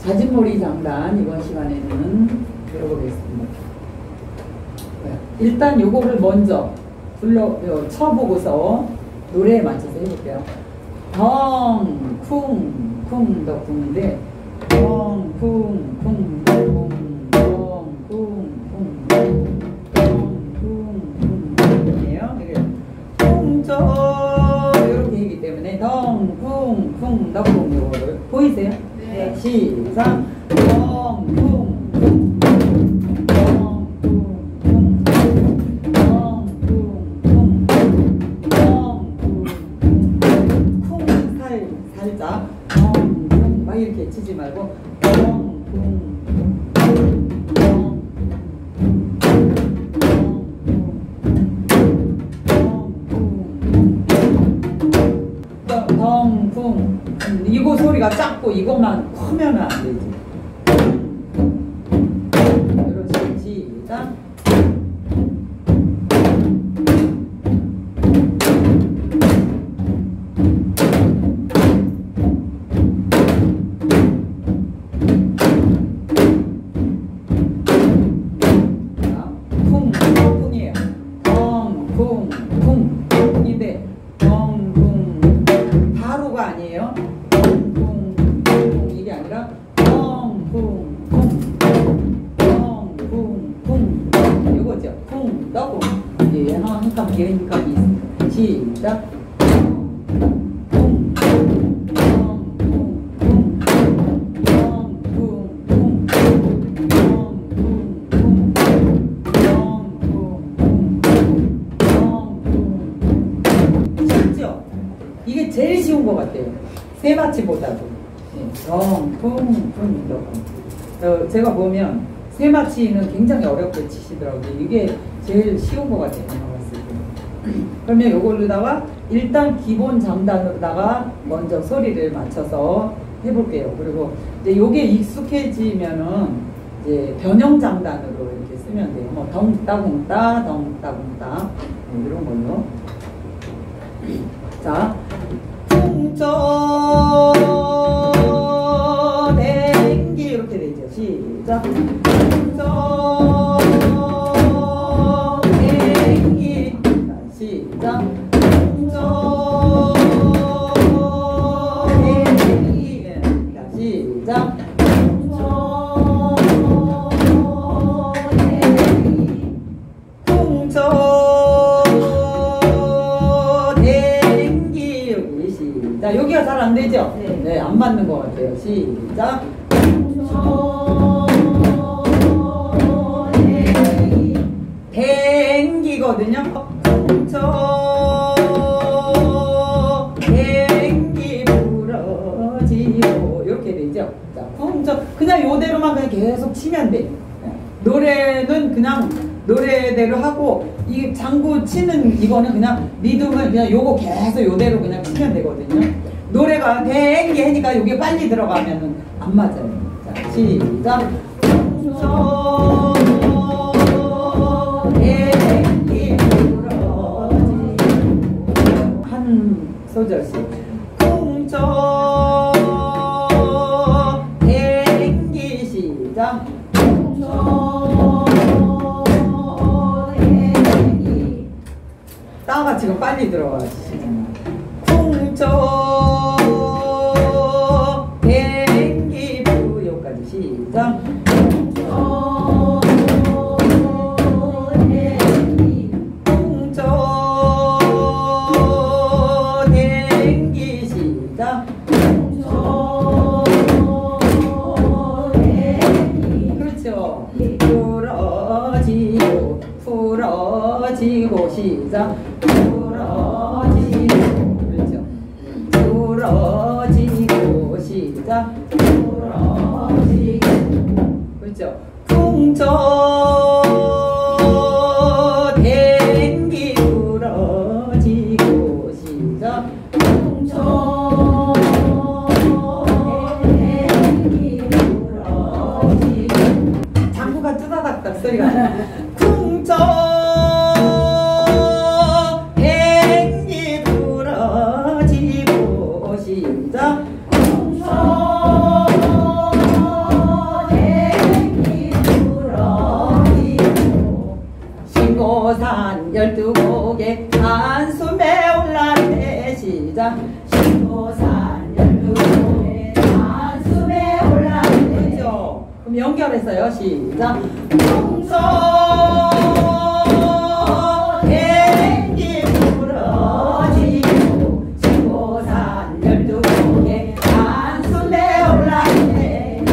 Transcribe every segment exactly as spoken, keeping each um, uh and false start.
자진몰이 장단 이번 시간에는 배워보겠습니다. 일단 요거를 먼저 불러 쳐보고서 노래에 맞춰서 해볼게요. 덩, 쿵, 쿵, 더 쿵인데 덩, 쿵, 쿵, 더 쿵, 덩, 쿵, 쿵, 더 쿵, 덩, 쿵, 쿵, 이에요. 쿵저 이렇게 하기 때문에 덩, 쿵, 쿵, 더 쿵 요거를 보이세요? 네. 시작. 덩, 쿵, 쿵, 덩, 쿵, 쿵, 덩, 쿵, 쿵, 덩, 쿵, 쿵, 살, 살짝 덩, 쿵, 막 이렇게 치지 말고 덩, 쿵, 쿵, 덩, 덩쿵. 이거 소리가 작고 이것만 크면 안 되지. 그렇지. 시작. 쿵, 쿵이에요. 덩쿵, 쿵. 쿵인데 덩쿵 바로가 아니에요. 덩쿵, 쿵 이게 아니라 덩쿵, 쿵, 덩쿵, 쿵 이거죠. 쿵, 더쿵. 예, 한 칸 개인감이 있습니다. 시작. 쿵, 덩쿵, 쿵, 덩쿵, 쿵, 덩쿵, 쿵, 쉽죠? 이게 제일 쉬운 것 같아요. 세마치보다도. 덩, 쿵, 쿵, 덩. 어, 제가 보면 세마치는 굉장히 어렵게 치시더라고요. 이게 제일 쉬운 것 같아요. 제가 봤을 때. 그러면 이걸로다가 일단 기본 장단으로다가 먼저 소리를 맞춰서 해볼게요. 그리고 이제 요게 익숙해지면은 이제 변형 장단으로 이렇게 쓰면 돼요. 뭐 덩따궁따, 덩따궁따 네, 이런 걸로. 자, 쿵저 댕기 이렇게 되죠. 시작. 쿵저 댕기. 자, 시작. 쿵저 댕기. 자, 시작. 쿵저 댕기. 쿵저 자, 여기가 잘 안 되죠? 네. 네, 안 맞는 것 같아요. 시작. 댕기거든요. 저 댕기 부러지고 이렇게 되죠. 자, 쿵저 그냥 요대로만 그냥 계속 치면 돼. 노래는 그냥 노래대로 하고 이 장구 치는 이거는 그냥 리듬을 그냥 요거 계속 요대로 그냥 치면 되거든요. 노래가 댕기 하니까 요게 빨리 들어가면은 안 맞아요. 자, 시작. 댕기 부러지 한 소절씩. 쿵저 댕기 시작. 따가 지금 빨리 들어가시잖아요. 쿵저 댕기 부 여기까지 시작. 쿵저 댕기 쿵저 댕기 시작. 쿵저 댕기 그렇죠. 부러지고 부러지고 시작. 부러지고 그렇죠. 부러지고 시작. 부러지고 그렇죠. 쿵저 댕기 부러지고 시작. 쿵저 댕기 부러지고 장구가 뚜다닥닥 소리가 나요. 쿵저 시작. 쿵저 그럼 연결해서요. 시작. 풍소 댕기 부러지고 신고산 열두 개 단숨에 올라오네.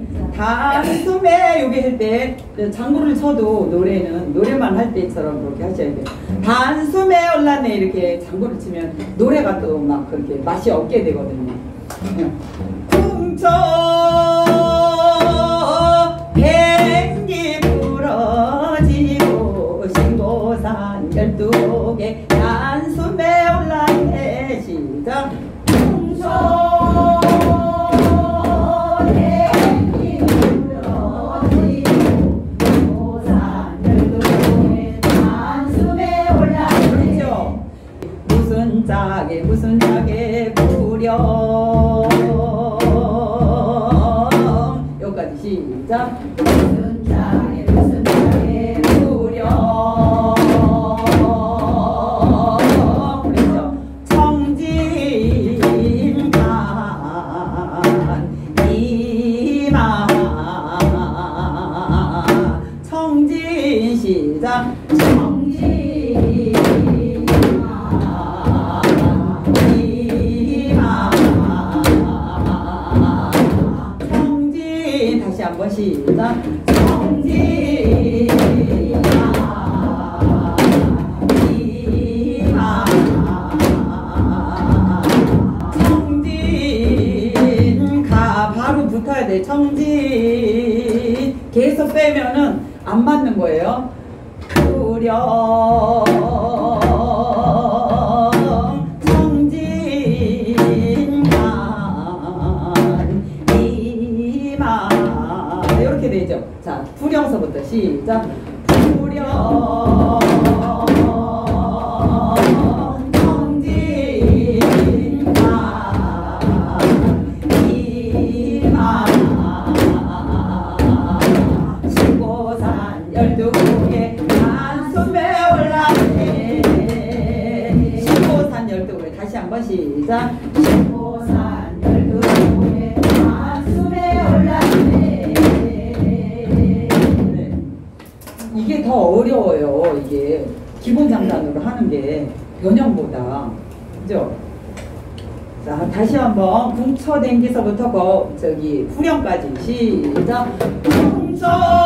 단숨에 여기 할 때 장구를 쳐도 노래는 노래만 할 때처럼 그렇게 하셔야 돼요. 단숨에 올라네 이렇게 장구를 치면 노래가 또 막 그렇게 맛이 없게 되거든요. 풍초 댕기 부러지고 신고산 열두 개 단숨에 올라네. 시작. 풍초 무슨 짝에 무슨 짝에 부려 여기까지 시작. 무슨 짝에 무슨 짝에 부려 그렇죠. 청진간 이마 청진 시작. 청진 다시 한번 시작. 청진 이마 청진 가 바로 붙어야 돼. 청진 계속 빼면은 안 맞는 거예요. 부려 이렇게 되죠. 자, 부령서부터 시작. 부령 청진가 이마 신고산 열두 개 단숨에 올라네. 신고산 열두 개 다시 한번 시작. 신고산 열두 개 단숨에 올라네. 이게 더 어려워요. 이게 기본 장단으로 하는 게 변형보다. 그죠? 자, 다시 한번 궁처 댕기서부터 거 저기 후령까지 시작. 궁처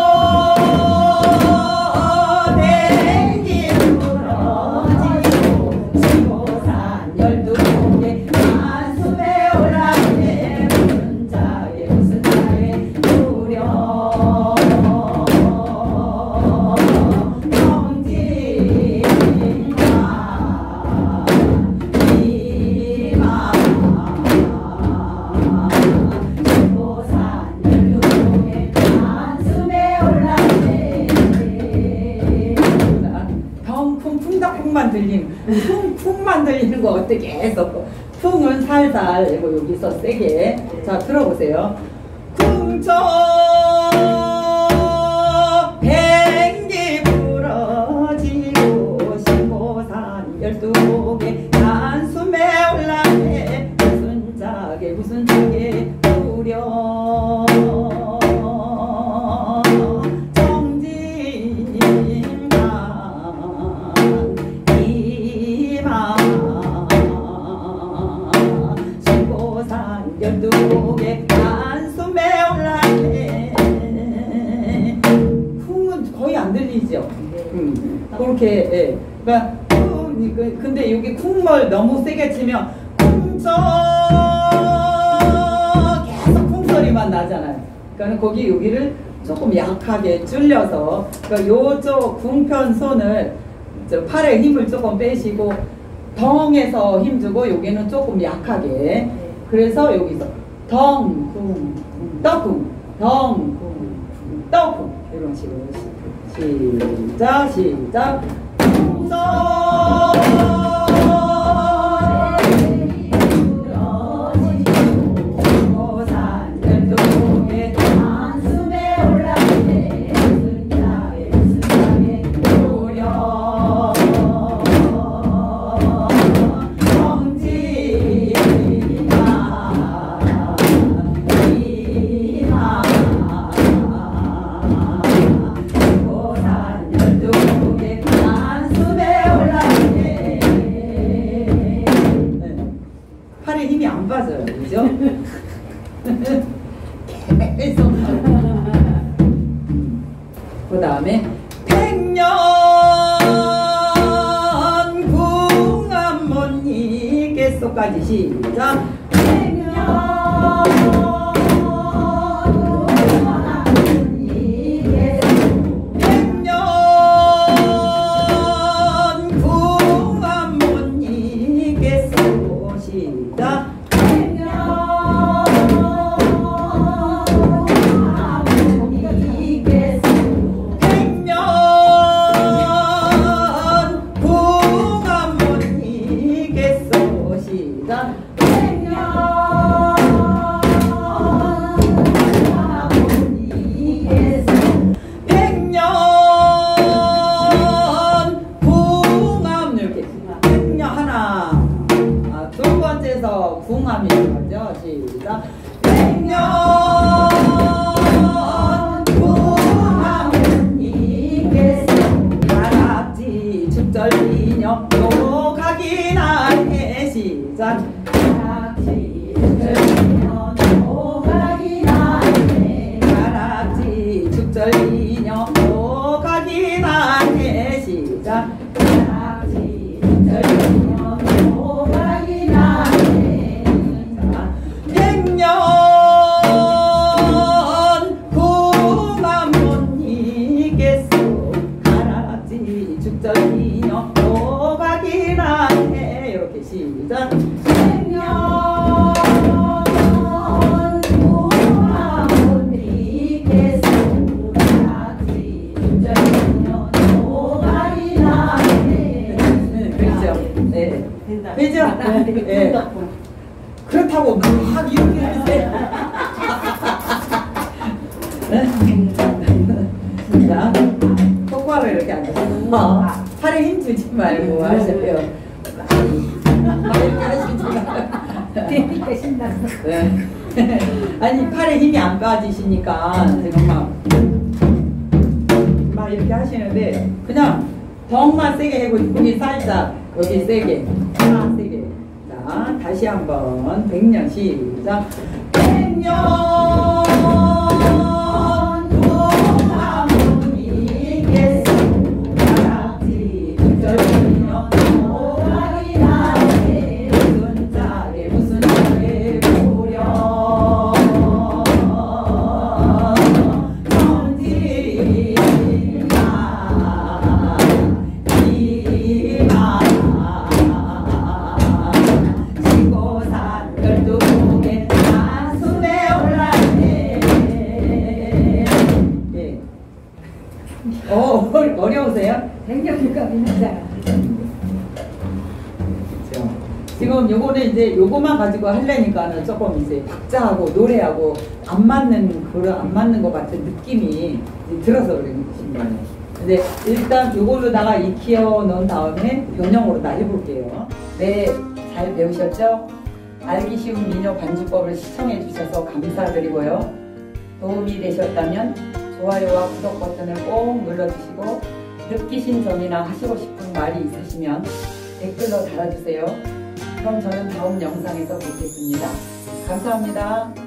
댕기 부러지고 신고산 열두 개 단숨에 올라네. 무슨 자에 무슨 자에 부려 풍만 들리는 풍, 풍만 들리는 거 어떻게 해서 풍은 살살 그리고 여기서 세게. 자, 들어보세요. 풍초 댕기 부러지고 신고산 열두 개 단숨에 올라네. 무슨 짝에 무슨 짝에 부려 열두 개 단숨에 올라네. 풍은 거의 안 들리죠. 음, 그렇게. 예. 그러니까 쿵, 근데 여기 쿵을 너무 세게 치면 쿵저 계속 쿵 소리만 나잖아요. 그러니까 거기 여기를 조금 약하게 줄여서, 그러니까 요쪽 궁편 손을 저 팔에 힘을 조금 빼시고 덩에서 힘 주고 여기는 조금 약하게. 그래서 여기서 덩, 쿵, 떡쿵, 덩, 쿵, 떡쿵 이런 식으로 시작, 시작. 죄송. 그 다음에 백년 궁합문이겠소까지 시작. 백년 궁합이 들어가죠. 시작. 백년 궁합이겠소. 가락지 축절이녀 노각이나 해. 시작. 가락지 축절이녀 노각이나 해. 가락지 축절이녀 노각이나 해. 시작. 가락지 축절이녀 노각이나 해. 백년 궁합문이겠소. 가락지 축절이녀 노각이나 해. 이렇게 시작. 백년 궁합문이겠소. 가락지 축절이녀 노각이나 해. 그렇죠. 네. 되죠? 네. 그렇다고 막 이렇게 하세요. 자, 똑바로 이렇게 앉아서 팔에 힘 주지 말고 하셔요. 이렇게 하시지 말고. 신났어. 네. 아니 팔에 힘이 안 빠지시니까 지금 막, 막 이렇게 하시는데 그냥 덩만 세게 해고 여기 살짝 여기 세게 하나 세게. 자, 다시 한번 백년 시작. 백년 궁합문이겠소. 가락지 축절이녀 노각이나 해. 무슨 짝에 무슨 짝에 부려 천지나 이마 열두개 단숨에 올랐네. 예. 어, 어려우세요? 생각보다 힘들어요. 그렇죠. 지금 요거는 이제 요거만 가지고 하려니까는 조금 이제 박자하고 노래하고 안 맞는 그런 안 맞는 것 같은 느낌이 이제 들어서 그런 것입니다. 근데 일단 요걸로다가 익혀 놓은 다음에 변형으로 다 해볼게요. 네, 잘 배우셨죠? 알기 쉬운 민요 반주법을 시청해 주셔서 감사드리고요. 도움이 되셨다면 좋아요와 구독 버튼을 꼭 눌러주시고 느끼신 점이나 하시고 싶은 말이 있으시면 댓글로 달아주세요. 그럼 저는 다음 영상에서 뵙겠습니다. 감사합니다.